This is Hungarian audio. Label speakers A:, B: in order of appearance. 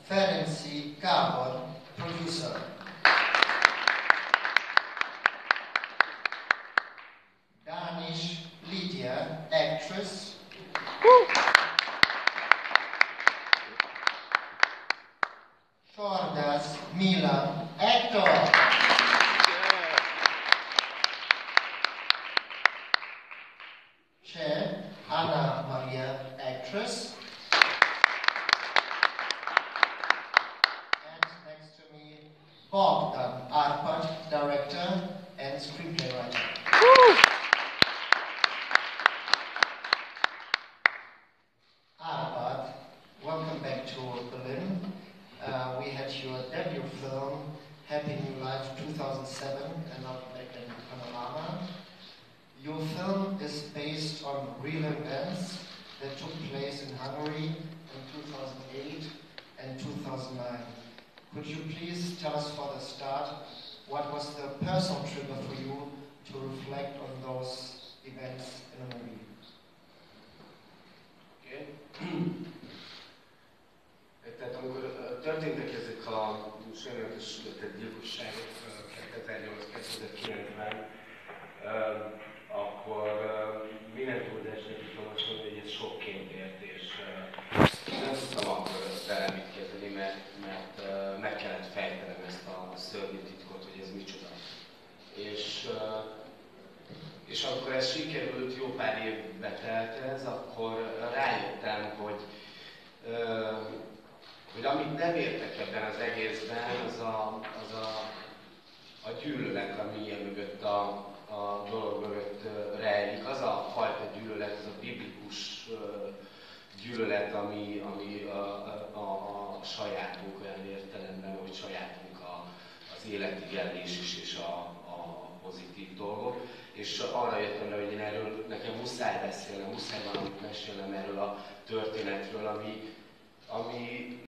A: Ferenci Gábor, producer. Danish Lydia, actress. Sordas Milan, actor. Che Anna Maria, actress. And next to me, Bogdan Arpad, director and screenplay writer. Arpad, welcome back to Berlin. We had your debut film, Happy New Life 2007, and now back in Panorama. Your film is based on real events that took place in Hungary in 2008 and 2009. Could you please tell us for the start, what was the personal trigger for you to reflect on those events in a movie?
B: Okay. Tehát amikor történtek ezek a sajnálatos gyilkosságok 2008-2009-ben, akkor minden túlzásnak tudom azt mondani, hogy ez sokként ért, és nem tudtam akkor vele mit kezdeni, mert meg kellett fejtenem ezt a szörnyű titkot, hogy ez micsoda. És amikor ez sikerült, jó pár évbe telt ez, akkor rájöttem, hogy amit nem értek ebben az egészben, az a gyűlölet, ami mögött a dolog mögött rejlik. Az a fajta gyűlölet, az a biblikus gyűlölet, ami a sajátunk olyan értelemben, hogy sajátunk az életigenlés is és a pozitív dolgok. És arra jöttem rá, hogy én erről nekem muszáj beszélnem, muszáj valamit mesélnem erről a történetről, ami